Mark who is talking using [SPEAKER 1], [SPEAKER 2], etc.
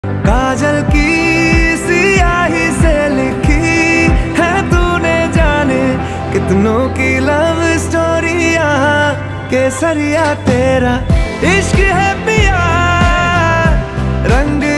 [SPEAKER 1] काजल की सियाही से लिखी है तूने, जाने कितनों की लव स्टोरी यहाँ केसरिया तेरा इश्क